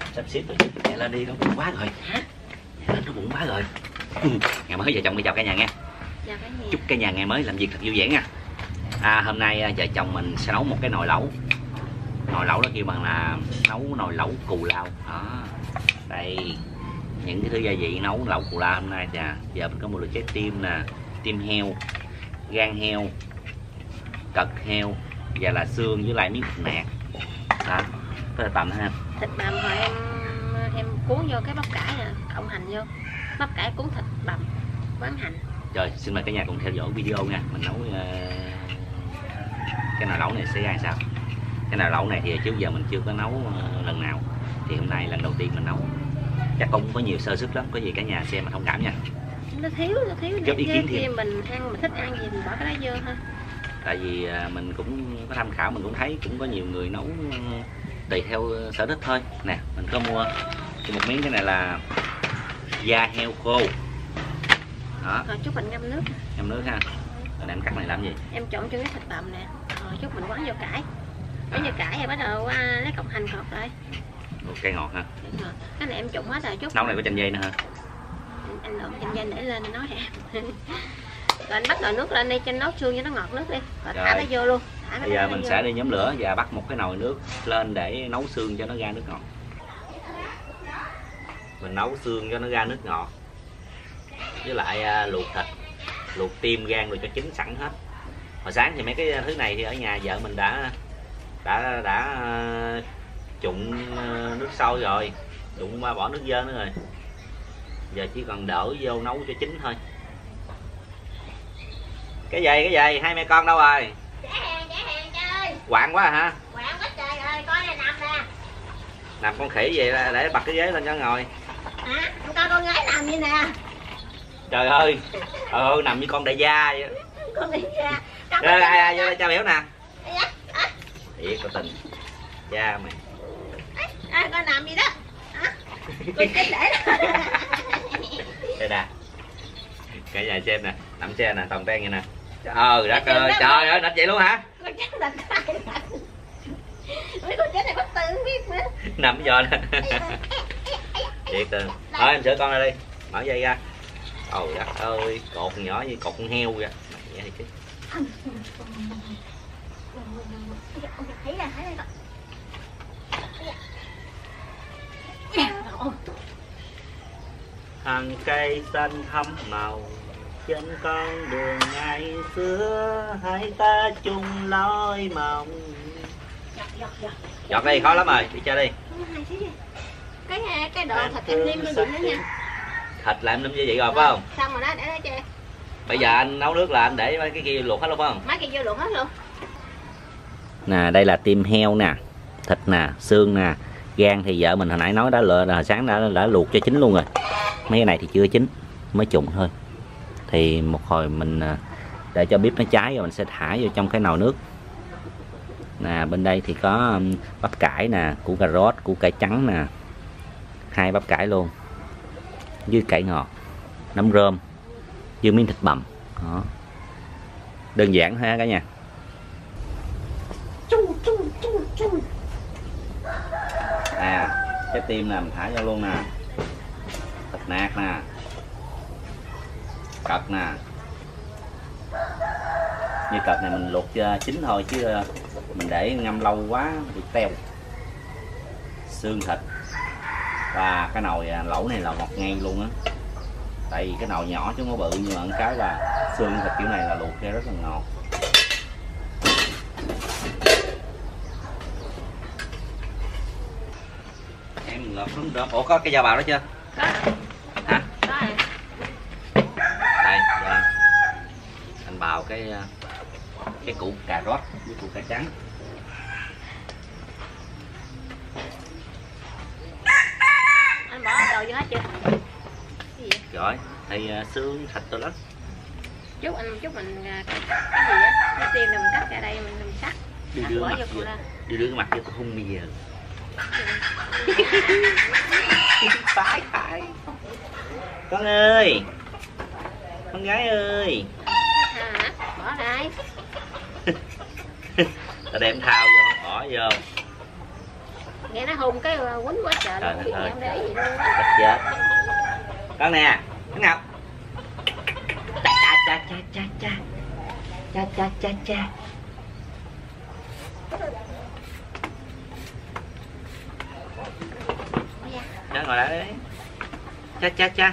Sắp xếp rồi, nhẹ lên đi, nó bụng quá rồi. Hả? Nhẹ lên, nó bụng quá rồi. Ngày mới vợ chồng đi chào cả nhà nha. Chào cả nhà. Chúc cả nhà ngày mới làm việc thật vui vẻ nha. Hôm nay vợ chồng mình sẽ nấu một cái nồi lẩu. Nồi lẩu đó kêu bằng là nấu nồi lẩu cù lao. Đó. Đây, những cái thứ gia vị nấu lẩu cù lao hôm nay nè. Giờ mình có mua được trái tim nè, tim heo, gan heo, cật heo và là xương với lại miếng thịt nạc. Đó, có thể tầm ha. Thịt bằm rồi em cuốn vô cái bắp cải nè, cộng hành vô. Bắp cải cuốn thịt bằm, quán hành. Rồi, xin mời cả nhà cùng theo dõi video nha. Mình nấu cái nồi lẩu này sẽ ra sao. Cái nồi lẩu này thì trước giờ mình chưa có nấu lần nào. Thì hôm nay lần đầu tiên mình nấu. Chắc cũng có nhiều sơ suất lắm, có gì cả nhà xem mà thông cảm nha. Nó thiếu góp ý kiến thêm. Mình ăn, mình thích ăn gì mình bỏ cái đó vô ha. Tại vì mình cũng có tham khảo, mình cũng thấy cũng có nhiều người nấu tùy theo sở thích thôi. Nè, mình có mua một miếng, cái này là da heo khô. Đó. Rồi chút mình ngâm nước. Ngâm nước ha. Rồi em cắt này làm gì? Em trộn cho cái thịt bằm nè. Rồi chút mình quán vô cải. Quán vô cải rồi bắt đầu lấy cộng hành ngọt rồi. Một cây ngọt ha. Cái này em trộn hết rồi chút. Nấu này có chanh dây nữa hả? Anh lộn chanh dây để lên nói hả. Rồi anh bắt nồi nước lên đi cho nấu xương cho nó ngọt nước đi. Rồi thả nó vô luôn. Bây giờ mình sẽ đi nhóm lửa và bắt một cái nồi nước lên để nấu xương cho nó ra nước ngọt. Mình nấu xương cho nó ra nước ngọt. Với lại luộc thịt, luộc tim gan rồi cho chín sẵn hết. Hồi sáng thì mấy cái thứ này thì ở nhà vợ mình đã trụng nước sôi rồi, trụng bỏ nước dơ nữa rồi. Giờ chỉ còn đổ vô nấu cho chín thôi. Cái gì hai mẹ con đâu rồi? Trả hàng chơi. Quạng quá hả? Quạng quá trời ơi, coi này nằm nè. Nằm con khỉ vậy để bật cái ghế lên cho ngồi. Hả? Coi con gái nằm như nè. Trời ơi, nằm như con đại gia vậy. Con đại gia. Rồi ai vô đây cho biểu nè. Thiệt có tình. Gia mày. Con nằm gì đó. Con chết để đó. Đây nè. Cả nhà xem nè, nằm xe nè, toàn ten vậy nè. Đất ơi, trời ơi, nịch vậy luôn hả? Con chết là mấy con chết này bắt tư không biết nữa. Nằm giờ nè. Thiệt tình. Thôi em sửa con ra đi. Mở dây ra. Trời đất ơi, cột nhỏ như cột con heo vậy. Mẹ thì chứ. Thấy rồi. Hàng cây xanh thắm màu trên con đường ngày xưa, hai ta chung lối mong. Giọt đi, khó lắm rồi, đi chơi đi. Cái đồ thịt em nêm vô nữa nha. Thịt là em nêm gia vị rồi phải không? Xong rồi đó, để đó cho em. Bây giờ anh nấu nước là anh để mấy cái kia luộc hết luôn phải không? Mấy cái vô luộc hết luôn. Nè, đây là tim heo nè, thịt nè, xương nè, gan thì vợ mình hồi nãy nói đã hồi sáng đã luộc cho chín luôn rồi. Mấy cái này thì chưa chín, mới trụng thôi. Thì một hồi mình để cho bếp nó cháy rồi mình sẽ thả vô trong cái nồi nước. Nè, bên đây thì có bắp cải nè, củ cà rốt, củ cải trắng nè, 2 bắp cải luôn, với cải ngọt, nấm rơm, với miếng thịt bằm. Đó, đơn giản thôi ha cả nhà. Nè, trái tim nè mình thả vô luôn nè, thịt nạc nè, cật nè. Như cật này mình luộc chín thôi chứ mình để ngâm lâu quá bị teo. Xương thịt. Và cái nồi lẩu này là ngọt ngay luôn á. Tại vì cái nồi nhỏ chứ không có bự, nhưng mà cái là xương thịt kiểu này là luộc ra rất là ngọt. Em lọt lắm đó. Ủa có cái dao bào đó chưa? Có. Hả? Có rồi. Đây, giờ anh bào cái củ cà rốt với củ cải trắng. Anh bỏ đồ vô hết chưa? Cái gì vậy? Rồi, thì xương thịt tôi lắm. Chút mình cái gì á? Cái tim này mình cắt ra đây mình cắt. Đưa cái mặt cho tôi hung bây giờ. Phải. Con ơi, con gái ơi. Hả? Bỏ đây. Ta đem thao vô, bỏ vô. nghe nó hùng cái quýnh quá trời, Trời không đất biết ơi. em để gì luôn á. Chắc chết. Con nè, Thắng Ngọc. Cha cha cha cha cha. Cha cha cha cha. Cha ngồi lại đấy. Cha cha cha.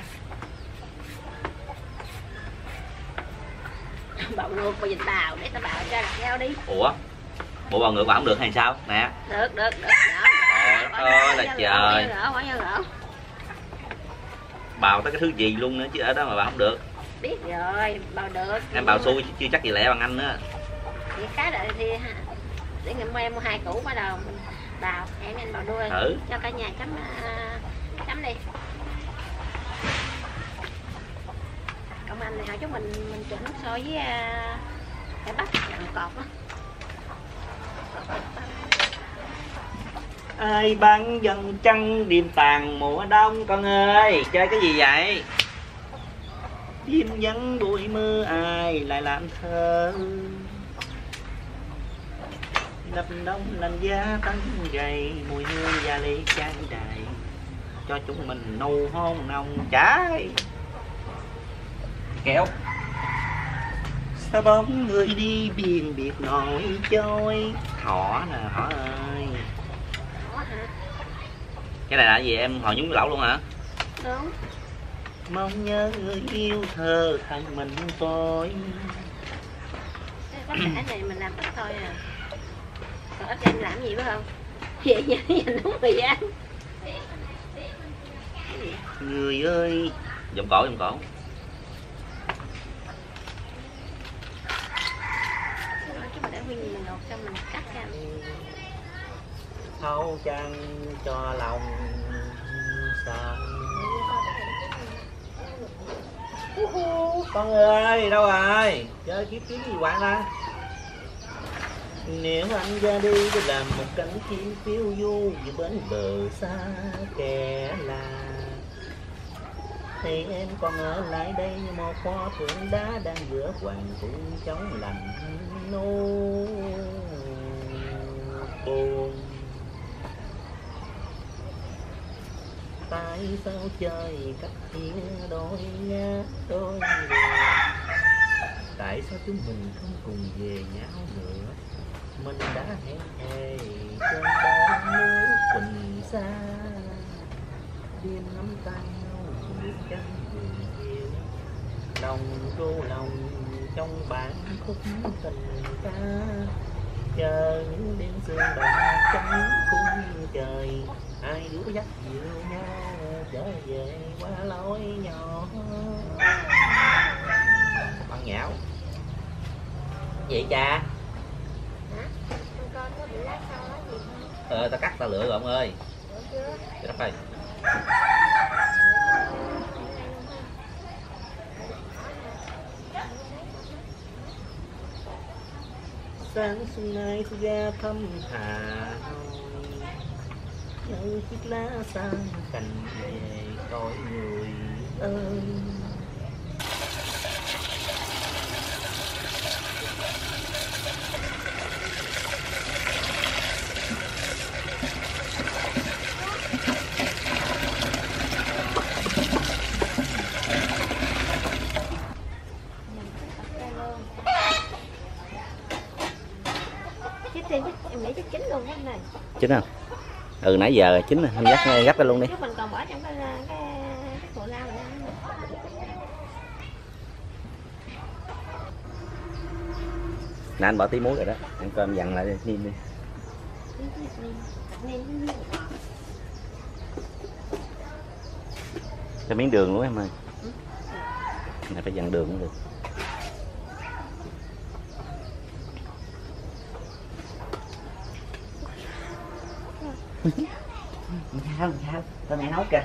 Bạo ngược và dịch bào để tao bào cho theo đi. Ủa? Bộ bào ngược bảo không được hay sao? Nè. Được. Trời ơi là trời. Bỏ vô gỡ. Bào tới cái thứ gì luôn nữa chứ ở đó mà bảo không được. Biết rồi, bào được. Em bào xui chưa chắc gì lẹ bằng anh nữa. Thì cái đợi thì để ngày mai mua 2 củ bắt đầu mình bào, em anh bào đuôi. Thử. Cho cả nhà chấm đi. Còn anh này hồi chút mình trộn nước sôi với cải bắp làm cọt á. Ai bán dân trăng đêm tàn mùa đông con ơi, chơi cái gì vậy? Đêm vắng bụi mưa ai lại làm thơ. Đập đông lạnh giá tấn gầy, mùi hương gia ly trái đầy, cho chúng mình nâu hôn nồng trái. Kéo. Sao bóng người đi biển biệt nổi trôi. Thỏ nè, thỏ ơi. Ủa hả? Cái này là gì em hồi nhúng lẩu luôn hả? Đúng. Mong nhớ người yêu thơ thân mình tôi. Có cái này mình làm ít thôi à. Còn ít em làm gì phải không? Vậy nhìn đúng thời gian. Người ơi. Giọng cổ, giọng cổ. Chứ mà để nguyên mình ngọt xong mình cắt ra. Thâu chăng cho lòng sao. Con ơi, đâu rồi? Chơi kiếm gì quán đó. Nếu anh ra đi tôi làm một cánh chim phiêu du giữa bến bờ xa kẻ là. Thì em còn ở lại đây như một pho tượng đá đang giữa hoàng cung chống lạnh nô buồn. Tại sao trời cách chia đôi ngã đôi đường? Tại sao chúng mình không cùng về nhau nữa? Mình đã hẹn thề trên bãi nước Quỳnh xa. Đêm nắm tay nhau bước chân vườn chiều, đồng ru lòng trong bản khúc tình ca. Chờ những đêm sương đồng trắng khung trời, hai đứa dắt dịu nhau trở về qua lối nhỏ. Con nhão vậy cha? Hả? Con coi có bị lát sau đó gì không? Ta cắt ta lựa rồi ông ơi. Được chưa? Trời đất ơi. Sáng xuân nay tôi ra thăm Hà Nội, những chiếc lá sang cành về coi người ơi. Em nghĩ chắc chín luôn cái này. Chín không? Ừ nãy giờ chín rồi, em gấp ra luôn đi. Chứ mình còn bỏ trong cái củ lao này. Nè anh bỏ tí muối rồi đó, ăn cơm dặn lại niêm đi. Cho miếng đường luôn em ơi. Này phải dặn đường cũng được. Không sao, tao mẹ nấu kìa.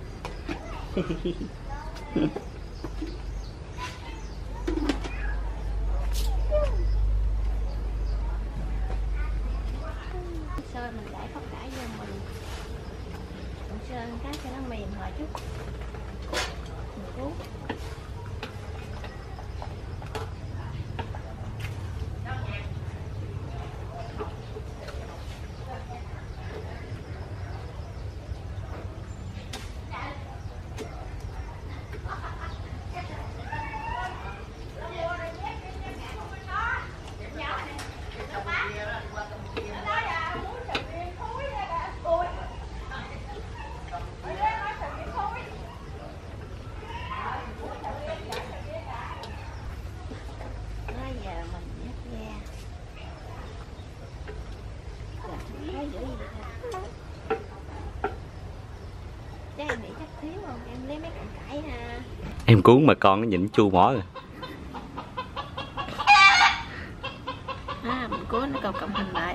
Sơ mình để tất cả vô mình sơn cái cho nó mềm lại chút. Mình cuốn. Em lấy mấy cọng cải ha. Em cuốn mà con nó nhịn chua mỏ rồi. Mình cuốn nó cộng hình lại.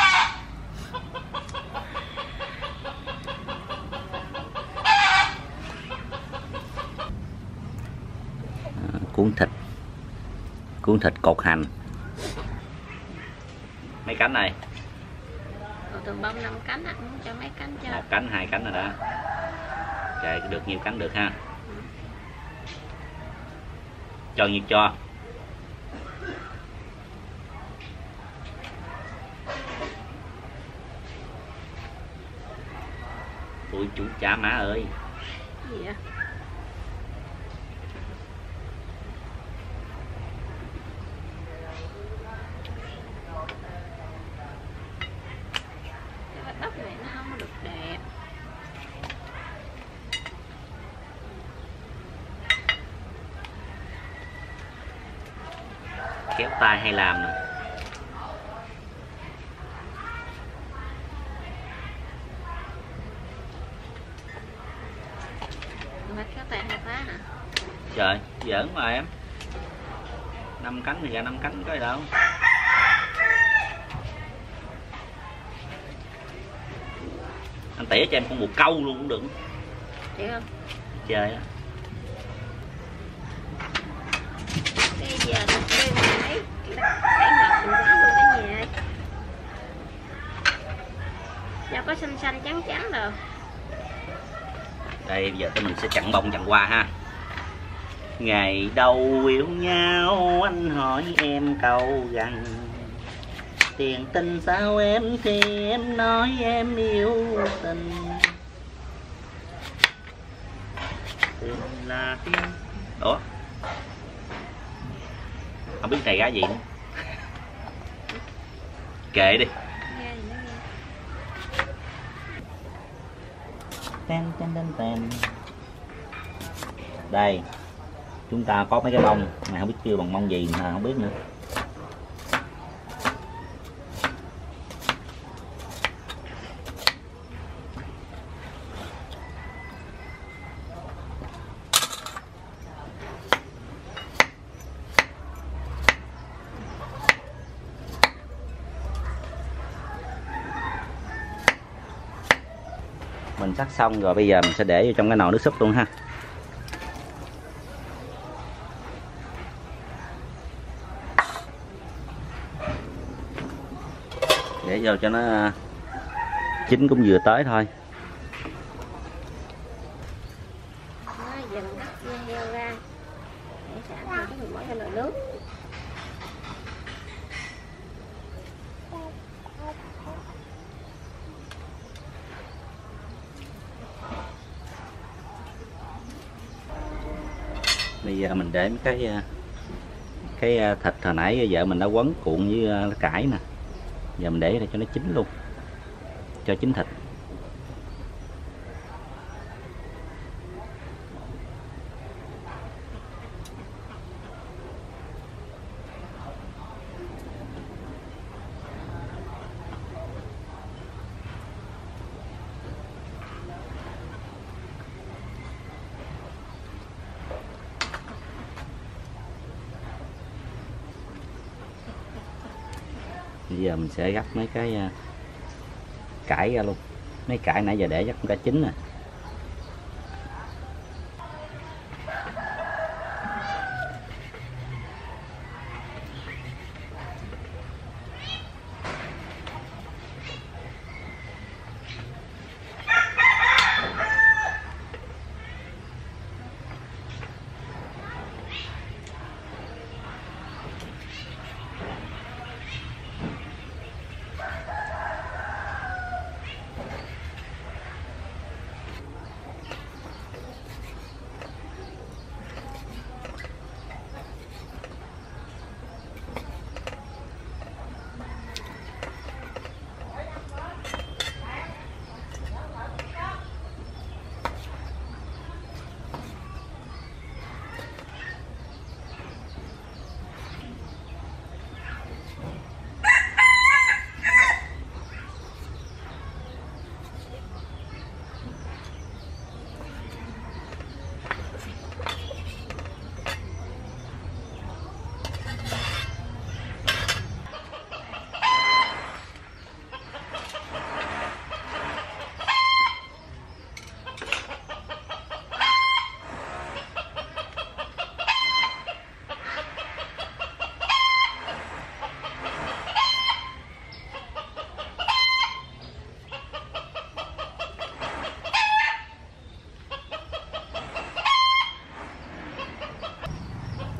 Cuốn thịt cột hành. Mấy cánh này? Tường bông 5 cánh ạ, muốn cho mấy cánh cho. 1 cánh, 2 cánh rồi đó. Trời, được nhiều cánh được ha. Cho nhiêu cho? Ui chú cha má ơi. Gì vậy? Cái bắp này nó không có được đẹp. Kéo tay hay làm nè. Mà kéo tay hay phá hả? Trời, giỡn mà em. 5 cánh thì ra 5 cánh có gì đâu. Anh tỉa cho em con bồ câu luôn cũng được. Chị không? Chơi đó. Cái giờ nó kêu mình mấy cái ngọt mình quá luôn cái gì ơi. Giờ có xanh xanh trắng trắng rồi. Đây giờ tụi mình sẽ chặn bông chặn qua ha. Ngày đầu yêu nhau anh hỏi em câu rằng tiền tình sao em thì em nói em yêu tình. Tình là tiếng. Ủa? Không biết này gái gì nữa. Kệ đi. Nghe thì nó nghe. Ten, ten, ten, ten. Đây chúng ta có mấy cái bông mà không biết kêu bằng bông gì mà không biết nữa. Mình sắc xong rồi bây giờ mình sẽ để vô trong cái nồi nước súp luôn ha. Để vô cho nó chín cũng vừa tới thôi. Nó dần hấp dưa heo ra. Để sẵn rồi cái mình bỏ cho nồi nước. Bây giờ mình để cái thịt hồi nãy vợ mình đã quấn cuộn với cải nè. Giờ mình để đây cho nó chín luôn. Cho chín thịt. Bây giờ mình sẽ gấp mấy cái cải ra luôn. Mấy cải nãy giờ để chắc cũng đã chín rồi.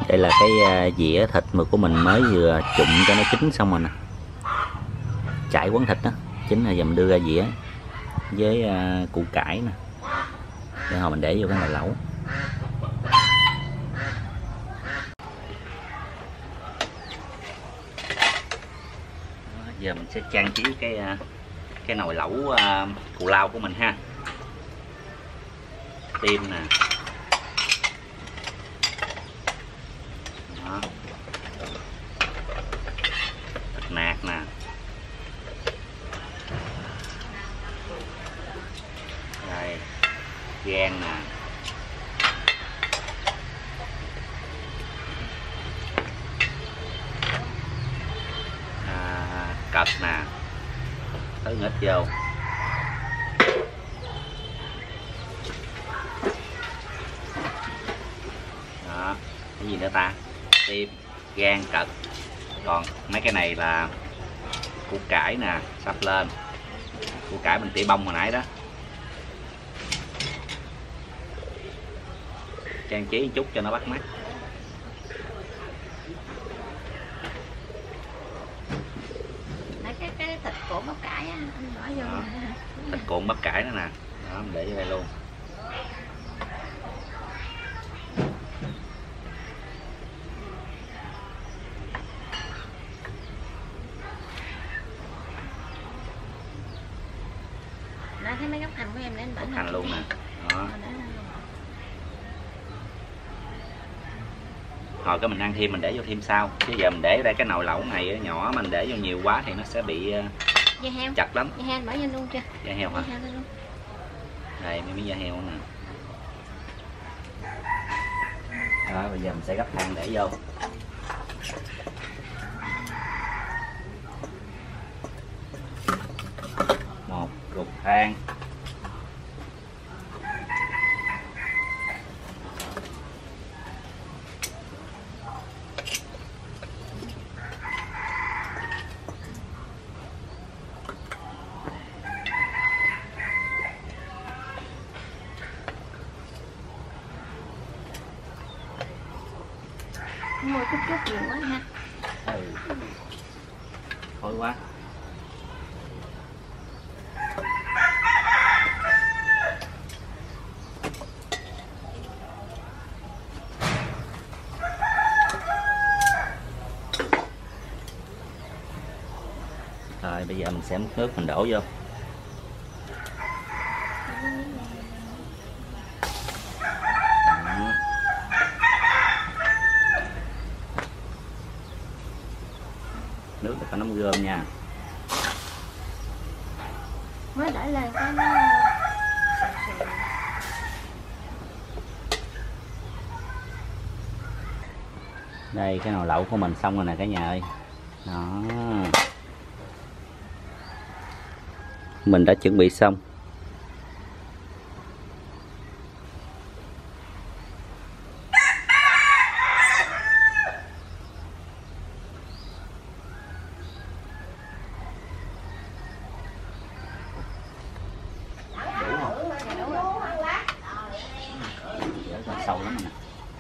Đây là cái dĩa thịt mà của mình mới vừa trụng cho nó chín xong rồi nè, chải quấn thịt đó chín rồi giờ mình đưa ra dĩa với củ cải nè, để hồi mình để vô cái nồi lẩu. Giờ mình sẽ trang trí cái nồi lẩu cù lao của mình ha. Tim nè, đó, thịt nạc nè, đây gan nè, cật nè, tới nghịch vô. Đó, cái gì nữa ta? Tim, gan, cật. Còn mấy cái này là củ cải nè, sắp lên. Củ cải mình tỉa bông hồi nãy đó. Trang trí một chút cho nó bắt mắt. Cái thịt cuộn bắp cải á, anh bỏ vô. Đó, thịt cuộn bắp cải đó nè. Đó, mình để vô đây luôn. Đó, thấy mấy gốc hành của em để anh bỏ hành luôn nè. Đó. Rồi cái mình ăn thêm mình để vô thêm sau, chứ giờ mình để ở đây cái nồi lẩu này nhỏ, mình để vô nhiều quá thì nó sẽ bị da heo chặt lắm. Da heo bỏ vô luôn chưa? Da heo hả? Da heo luôn. Đây mấy miếng da heo nè. Đó, bây giờ mình sẽ gấp than để vô. Một cục than. Mua chút nhiều quá ha. Khói quá. Rồi bây giờ mình sẽ múc nước mình đổ vô. Nước phải có nấm gươm nha. Mới đợi lên cái nó đây cái nồi lẩu của mình xong rồi nè cả nhà ơi. Đó, mình đã chuẩn bị xong. Sâu lắm nè.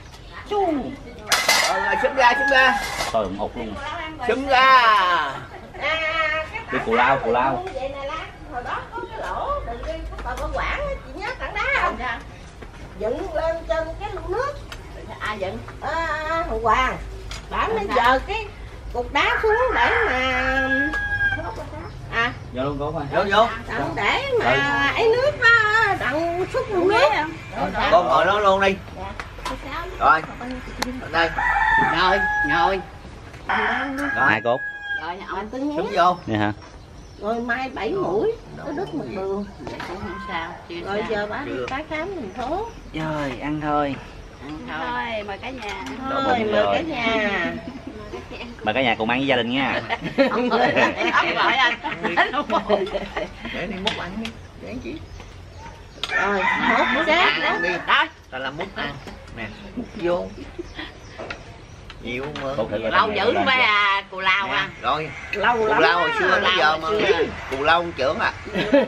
Xúm ra. Tôi cũng ụt luôn. Xúm ra. Đi cù lao. hồi đó có cái lỗ đừng đi có quản chị nhớ tảng đá không? Dựng lên trên cái lục nước. Ai dựng? Hồng Hoàng. Đã bây giờ cái cục đá xuống để mà Vô luôn cố coi. Vô. đặng để mà ấy nước nó đặng xúc luôn nước. Con ngồi đó luôn đi. Rồi. Đây. Ngồi. Hai cốt. Rồi ông cứ nhé. Xúm vô. Nè hả? Rồi mai 7 mũi có đứt một đường. Cũng không sao. Rồi giờ bà đi tái khám thành phố. Rồi ăn thôi. Thôi mời cả nhà. Thôi mời cả nhà. Mời cả nhà cùng ăn với gia đình nha. Gọi anh. Để đi múc ăn đi. Để chị. Rồi múc chết đó. Đi. Đó. Ta làm múc ăn. Nè, múc vô. Nhiều mà. Lâu dữ mấy cù lao nè, ăn. Rồi. Lâu Cù lắm. lao hồi xưa tới giờ mà. xưa. Cù lao ông trưởng à.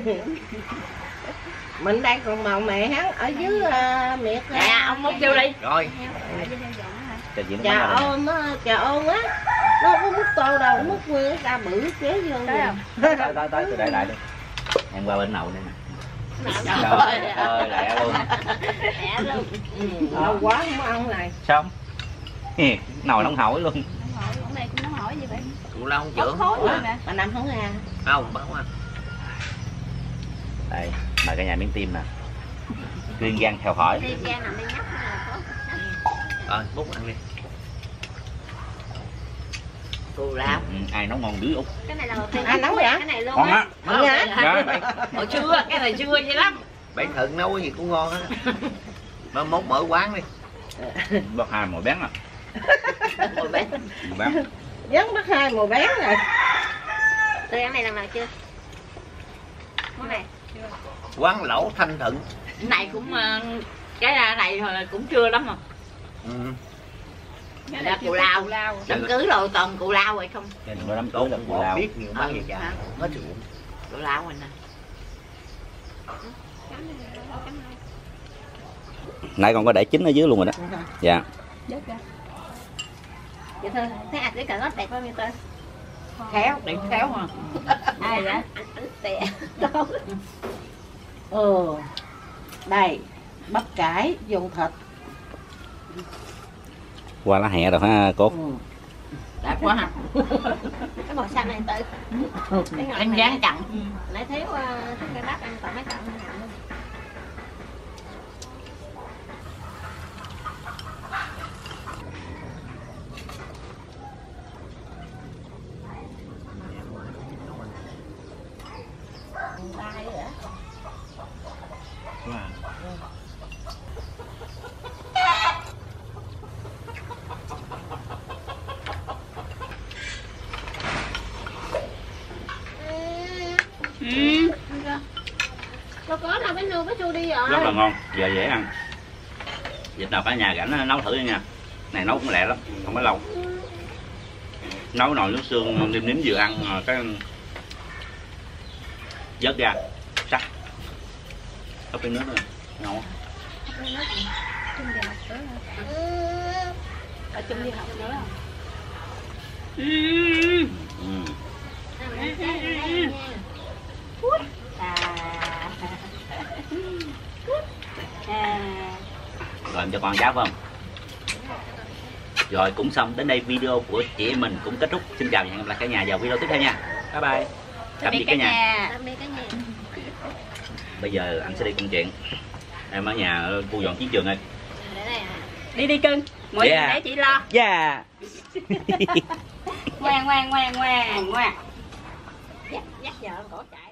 Mình đang còn màu mẹ hắn ở dưới miệt. Nè ông múc vô đi. Rồi. cho chị nó Chà bắn ra ôm á, chà ôm á. Nó không có múc tô đâu, múc nguyên ra bự chế vô. đây. Tới tôi để lại đi. Em qua bên nậu đây nè. Trời ơi lẹ luôn. Lẹ luôn. Lâu quá không ăn này. Xong. Nồi nóng hổi luôn. Hôm nay cũng nói hỏi gì vậy? Cụ lao không trưởng. Khối luôn nè. Bà Năm không ra. Không, bắn qua. Đây, mời cả nhà miếng tim nè. Kiên gan theo hỏi. Đi ra nằm đi nhấp Rồi, bút ăn đi. Cụ lao. Ai nấu ngon dữ Út. cái này là đầu tiên. Ai nấu vậy? Cái này luôn Ngon á. á. Ngon hả? Dạ. Hồi trưa, cái này trưa vậy lắm. Bạn Thận nấu cái gì cũng ngon á. Mà mốt mở quán đi. Bác hai mồi bén à. Rồi bé. Mồi bén. Dán bắt hai màu bén rồi. Tôi ăn này lần nào chưa? Món này. Quán lẩu Thanh Thận. Cái này cũng cái này hồi cũng chưa lắm mà. Là cù lao. Đừng cứ đồ toàn cù lao rồi không. Đừng có đám tối là cù lao. Biết nhiều món gì chả. Hết rượu. Cù lao mình nè. Nãy con có để chín ở dưới luôn rồi đó. Dạ. Vậy thôi, thấy ăn cái cà rốt đẹp không vậy tôi? Khéo, đẹp khéo mà. Ai vậy? Anh tè. Đây, bắp cải, dùng thịt. Qua lá hẹ rồi ha cốt. Đẹp quá ha. Cái màu xanh này tự. Anh dán chặn. Nãy thiếu cái bắp ăn toàn mấy cọng. Có đâu cái nương cái chua đi rồi. Rất là ngon, giờ dễ ăn. Dịch nào cả nhà rảnh nấu thử nha. Này nấu cũng lẹ lắm, không có lâu. Nấu nồi nước xương nêm nếm vừa ăn cái vớt ra sắc. Có cái nước nữa ngon. Ở chung đi học nữa. Rồi em cho con cháu phải không? Rồi cũng xong, đến đây video của chị em mình cũng kết thúc. Xin chào và hẹn gặp lại cả nhà vào video tiếp theo nha. Bye bye. Tạm biệt cả nhà. Tạm biệt cả nhà. Bây giờ anh sẽ đi công chuyện. Em ở nhà thu dọn chiến trường ơi. Đi đi cưng. Mọi chuyện để chị lo. Yeah. Ngoan ngoan ngoan ngoan ngoan. Dắt vợ cổ chạy.